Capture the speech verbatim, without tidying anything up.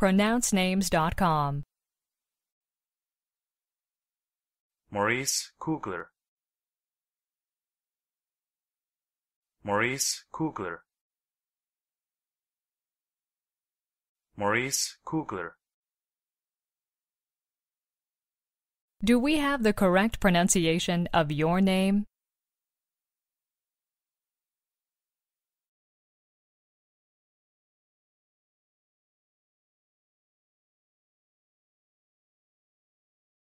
pronounce names dot com. Maurice Kugler. Maurice Kugler. Maurice Kugler. Do we have the correct pronunciation of your name?